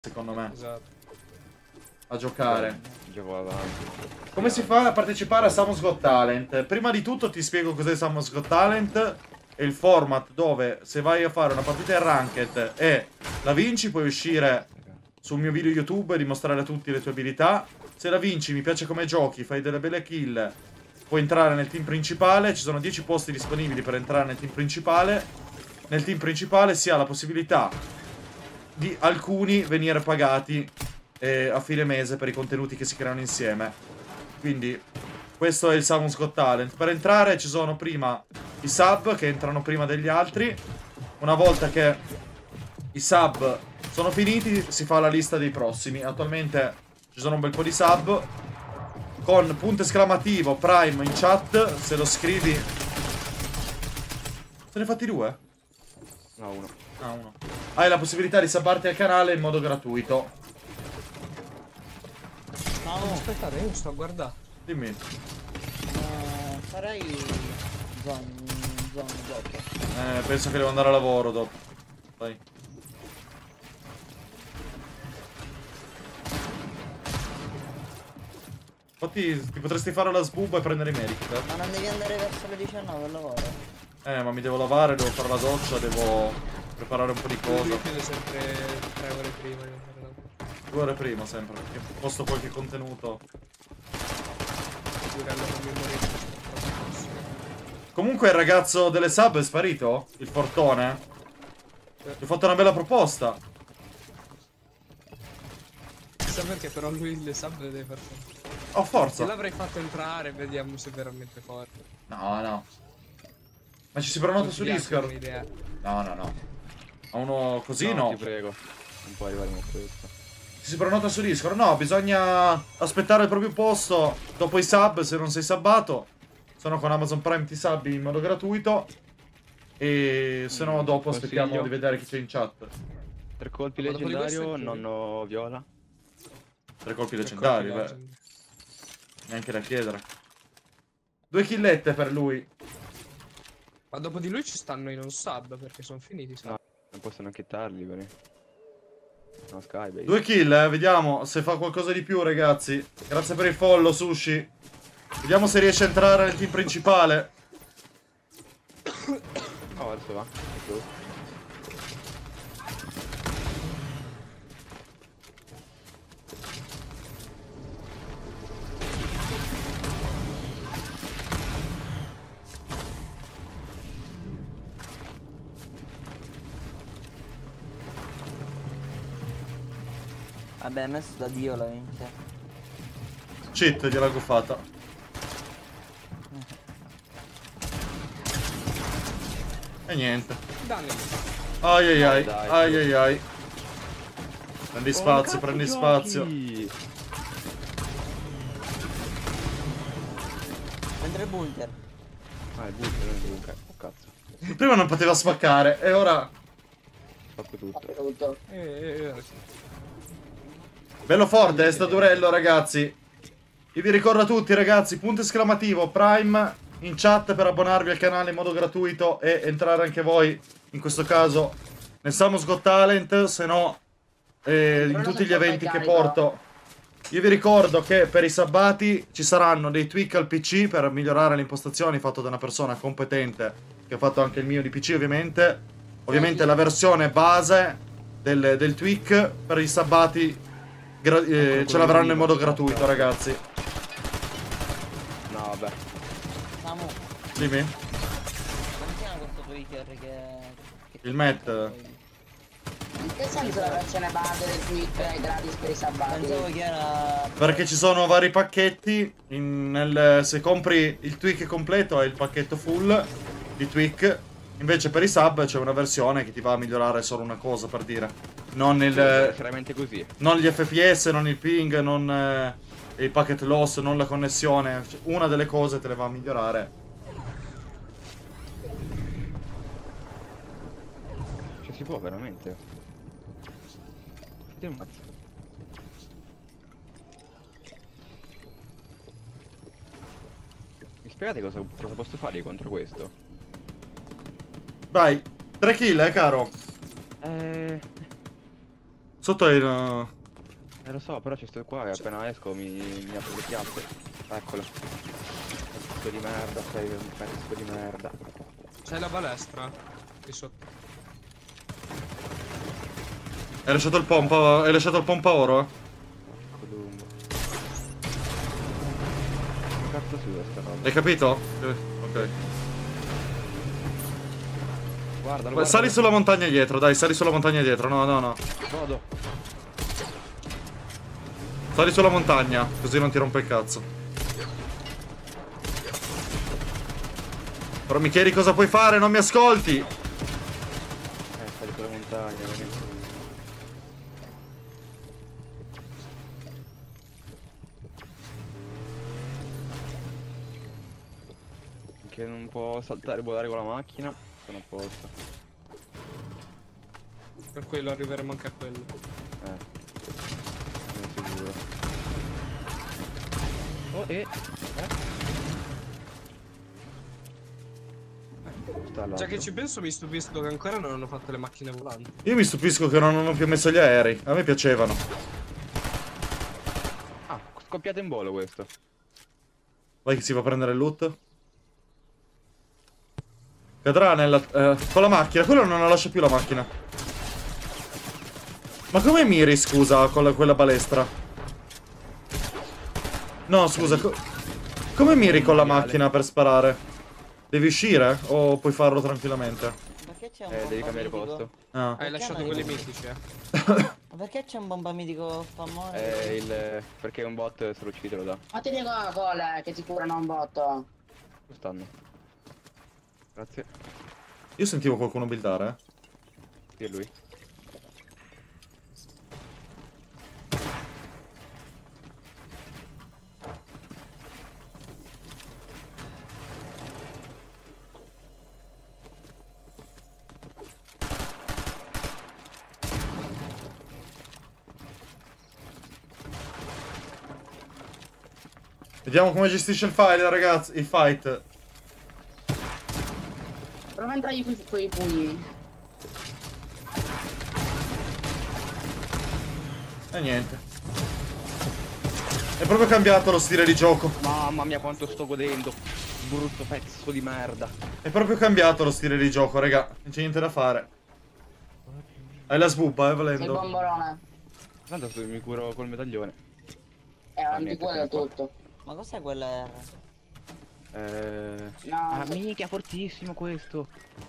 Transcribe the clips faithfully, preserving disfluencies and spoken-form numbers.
secondo me. Esatto. A giocare. Gioco avanti. Come si fa a partecipare a Samus Got Talent? Prima di tutto ti spiego cos'è Samus Got Talent. È il format dove se vai a fare una partita in ranked e la vinci puoi uscire sul mio video YouTube e dimostrare a tutti le tue abilità. Se la vinci, mi piace come giochi, fai delle belle kill, puoi entrare nel team principale. Ci sono dieci posti disponibili per entrare nel team principale. Nel team principale si ha la possibilità di alcuni venire pagati eh, a fine mese per i contenuti che si creano insieme. Quindi questo è il Samus Got Talent. Per entrare ci sono prima i sub che entrano prima degli altri. Una volta che i sub sono finiti si fa la lista dei prossimi. Attualmente ci sono un bel po' di sub. Con punto esclamativo Prime in chat, se lo scrivi. Se ne fatti due? No, uno. Ah, uno. Hai la possibilità di subbarti al canale in modo gratuito. No, aspettate, io sto a guardare. Dimmi. Uh, farei zone, zone dopo. Eh, penso che devo andare a lavoro dopo. Vai. Infatti ti potresti fare la sbubba e prendere i medic. Ma non devi andare verso le diciannove al lavoro? Eh, ma mi devo lavare, devo fare la doccia, devo preparare un po' di cose. Io chiudo sempre tre ore prima di andare a lavoro. Due ore prima sempre, perché posto qualche contenuto. Giurello non mi morire. Comunque il ragazzo delle sub è sparito? Il fortone? Gli ho fatto una bella proposta. Chissà perché però lui le sub le deve far fare. Oh, forza. Se l'avrei fatto entrare, vediamo se è veramente forte. No, no. Ma ci si prenota su Discord? Un'idea. No, no, no. A uno così no. No, ti prego. Non può arrivare con questo. Ci si prenota su Discord? No, bisogna aspettare il proprio posto dopo i sub se non sei subbato. Sono con Amazon Prime ti subbi in modo gratuito. E se no dopo Consiglio. aspettiamo di vedere chi c'è in chat. Tre colpi Ma dopo di leggendario, questo è chiuso. nonno viola. Tre colpi Tre leggendari, colpi beh. legend. Neanche da chiedere. Due killette per lui. Ma dopo di lui ci stanno i non sub perché sono finiti. No, non posso neanche hittarli, però. No, Sky, baby. Due kill, eh. Vediamo se fa qualcosa di più, ragazzi. Grazie per il follow, Sushi. Vediamo se riesce a entrare nel team principale. Oh, adesso va. Ecco. Vabbè, messo da Dio la vince. Cheat, gliel'ha goffata. E niente. Danni. Ai ai ai, Dai, ai dai. ai ai. Prendi spazio, prendi spazio. Mentre il bunker. Ah, il bunker, non il bunker. Oh, cazzo. Prima non poteva spaccare, e ora... Spacco tutto. Tutto. Eh, eh, eh, sì. Bello forte, è sta durello, ragazzi. Io vi ricordo a tutti, ragazzi, punto esclamativo, Prime in chat per abbonarvi al canale in modo gratuito e entrare anche voi, in questo caso, nel Samus Got Talent, se no eh, in tutti gli eventi che porto. Io vi ricordo che per i sabbati ci saranno dei tweak al P C per migliorare le impostazioni, fatto da una persona competente, che ha fatto anche il mio di P C ovviamente. Ovviamente la versione base del, del tweak per i sabbati eh, ce l'avranno in modo gratuito, ragazzi. No, vabbè. Samu, Dimmi. come si chiama questo Twitter che... che Il Matt. In che senso la versione base del Twitch è gratis per i sabbati? Pensavo che era... Perché ci sono vari pacchetti. In- nel- se compri il tweak completo è il pacchetto full di tweak. Invece per i sub c'è una versione che ti va a migliorare solo una cosa, per dire. Non il... È veramente così. Non gli F P S, non il ping, non eh, il packet loss, non la connessione. Cioè, una delle cose te le va a migliorare. Cioè si può veramente. Che mazzo. Mi spiegate cosa, cosa posso fare contro questo? Vai, tre kill, eh, caro. Eh... Sotto è il... Eh lo so, però ci sto qua e appena esco mi, mi apro le piazze. Eccolo. Pezzo di merda, sei un pezzo di merda. C'è la balestra qui sotto. Hai lasciato il pompa... Hai lasciato il pompa oro? Columbo. Che cazzo si usa sta roba? Hai capito? Eh, ok. Guardalo, Sali guardalo. sulla montagna dietro, dai, sali sulla montagna dietro. No, no, no. Godo. Sali sulla montagna, così non ti rompe il cazzo. Però mi chiedi cosa puoi fare, non mi ascolti. Eh, sali sulla montagna, vieni. Che non può saltare e volare con la macchina. Sono a posto. Per quello arriveremo anche a quello. Eh. Sono sicuro. Oh, e... Eh? Sta là. Già che ci penso, mi stupisco che ancora non hanno fatto le macchine volanti. Io mi stupisco che non hanno più messo gli aerei. A me piacevano. Ah, scoppiato in volo questo. Vai che si va a prendere il loot. Cadrà nella... Eh, con la macchina. Quello non lascia più la macchina. Ma come miri, scusa, con la- quella balestra? No, scusa. Co come miri con la macchina per sparare? Devi uscire? O puoi farlo tranquillamente? Perché c'è un Eh, devi bomba cambiare mitico? posto. Ah. Hai Perché lasciato hanno quelli ripreso? mitici, eh. Ma perché c'è un bomba mitico famoso? È il... perché un bot se lo uccidi te lo dà. Ma ti dico la cola che ti curano un botto. Dove stanno? Grazie. Io sentivo qualcuno buildare, eh. Sì, è lui. Vediamo come gestisce il fight, ragazzi. Il fight. Prova a entrargli con quei pugni. E niente. È proprio cambiato lo stile di gioco. Mamma mia quanto sto godendo. Brutto pezzo di merda. È proprio cambiato lo stile di gioco, raga. Non c'è niente da fare. Hai la sbubba, eh, Sei volendo. bombolone. Tanto mi curo col medaglione. Eh, Ah, non ti niente, cura tempo. tutto. Ma cos'è quella R? Eh... No, Ah, minchia, fortissimo questo.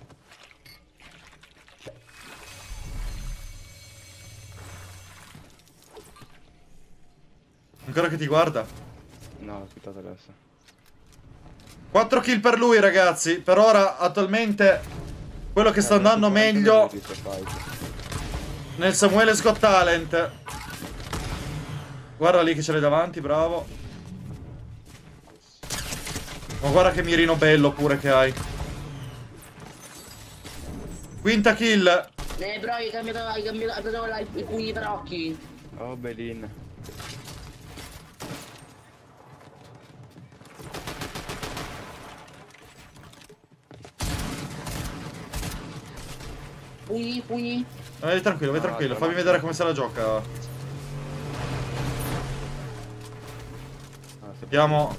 Ancora che ti guarda. No, aspettate adesso. quattro kill per lui, ragazzi. Per ora, attualmente, quello che sta Eh, andando quaranta meglio minuti sto fight. nel Samuele Got Talent. Guarda lì che ce l'hai davanti, bravo. Ma guarda che mirino bello pure che hai. Quinta kill. eh, bro, hai cambiato, hai cambiato, hai preso la- i pugni per occhi. Oh, Belin. Pugni, pugni. Vai tranquillo, vai No, tranquillo. no, Fammi no. vedere come se la gioca. Ah, se Vediamo.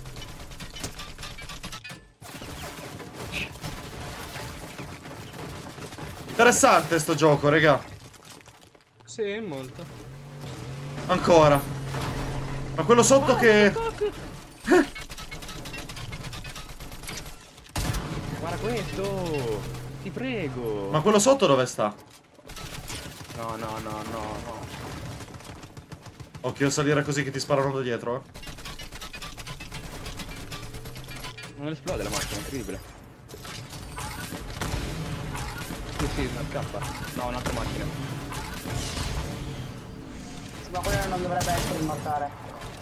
Interessante sto gioco, raga. Sì, molto. Ancora. Ma quello sotto che... Guarda questo! Ti prego! Ma quello sotto dove sta? No, no, no, no, no. Occhio a salire così che ti sparano da dietro, eh. Non esplode la macchina, incredibile. Sì, sì, una scappa. No, un'altra macchina. Sì, ma quello non dovrebbe essere immortale.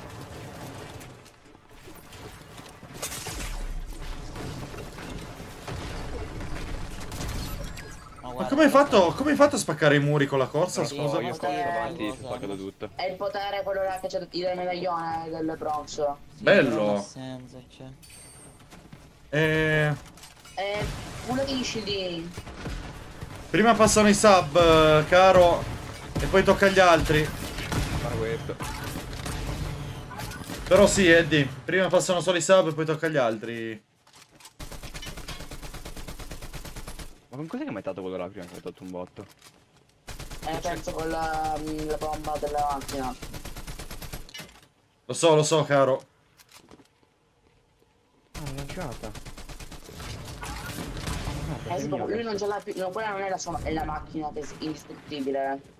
Ma Ma guarda, come hai fatto, come hai fatto a spaccare i muri con la corsa? Sì, Scusa. io sto Eh, avanti e cosa? si spaccato tutto. È il potere quello là che c'è del medaglione del Bronx. sì, però non Bello. ha senso, cioè. Eh, È uno degli scildini. prima passano i sub, eh, caro. E poi tocca agli altri. Fare questo. Però sì, Eddie, prima passano solo i sub e poi tocca agli altri. Ma con cos'è che mi hai dato quello là prima che hai tolto un botto? Eh, penso con la, la bomba della macchina. Lo so, lo so, caro. Ah, l'ho lanciata. Ah, Eh sì, mio, lui non ce l'ha più, no, quella non è la sua, è la macchina che è indistruttibile. Eh.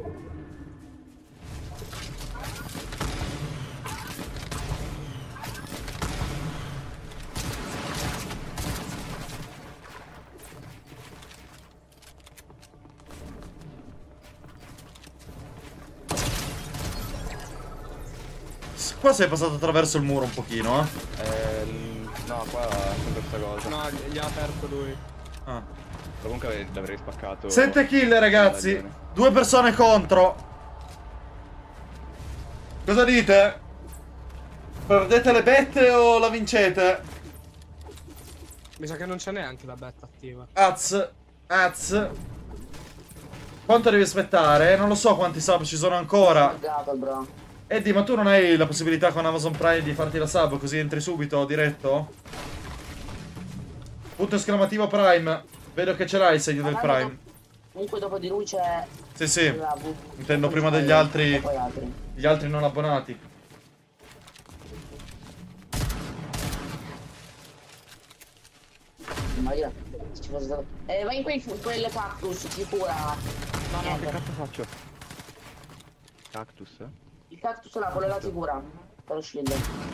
Qua sei passato attraverso il muro un pochino, eh. Eh, no, qua è questa cosa. No, gli ha aperto lui. Ah. Comunque l'avrei spaccato. Sette kill, ragazzi. ragione. Due persone contro. Cosa dite? Perdete le bette o la vincete? Mi sa che non c'è neanche la betta attiva. Az. Az. Quanto devi aspettare? Non lo so quanti sub ci sono ancora. Sbagliato, bro. Eddie, ma tu non hai la possibilità con Amazon Prime di farti la sub così entri subito, diretto? Punto esclamativo Prime. Vedo che ce l'hai il segno del Ma Prime. dopo- Comunque dopo di lui c'è Sì, sì. la V. Intendo prima degli altri. E poi altri. Gli altri non abbonati. Ma io, se ci fosse stato... Eh, vai in quei, quelle cactus, ti cura. No, no, che Niente. cazzo faccio? Cactus? Il cactus là, quello là ti cura. Per lo shield.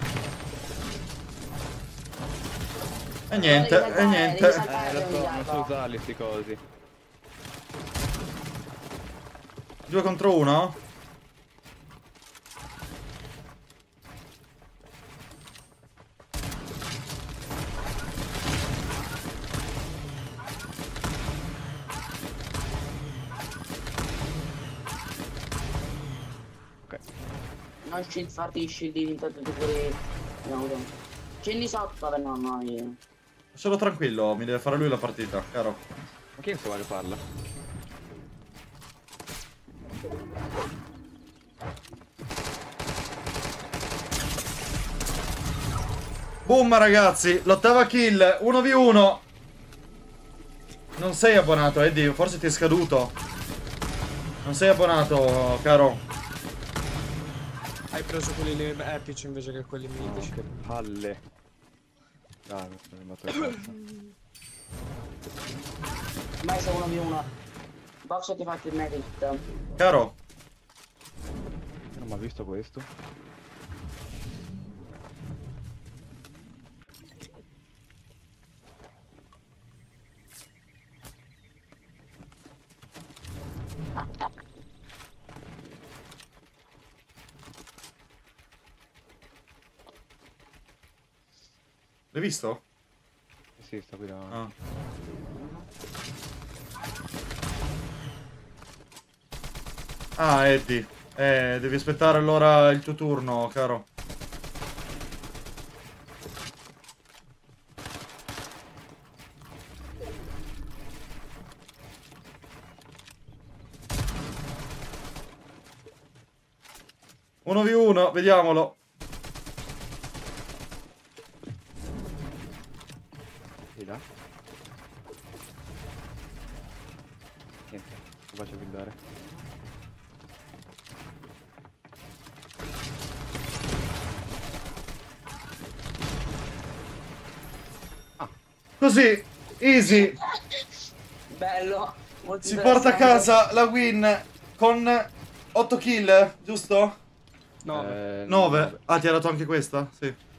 E niente, Devi e saltare, niente. devi saltare, Eh, lo devi so, saltare. non so usarli sti cosi. Due contro uno? Ok. Non shield, farti i shieldini, intanto ti curi. No, no. Scendi sotto, vabbè, no, no, io. Lascialo tranquillo, mi deve fare lui la partita, caro. Ma che se vuole farla? Boom, ragazzi, l'ottava kill, uno vu uno. Non sei abbonato, Eddie, forse ti è scaduto. Non sei abbonato, caro. Hai preso quelli lì epici invece che quelli No, mitici. che palle. Dai, mi sono andato in cazzo. Mai sei uno vu uno. Box ti fatti il medic. Caro, Non mi ha visto questo. l'hai visto? Sì, sta qui davanti. Ah. Ah, Eddie. Eh, devi aspettare allora il tuo turno, caro. uno vu uno, vediamolo. Di là. Niente, lo faccio guidare. Così, easy. Bello. Molto Si porta a interessante. casa la win con otto kill, giusto? No, Eh, nove. Ah, ti ha dato anche questa? Sì.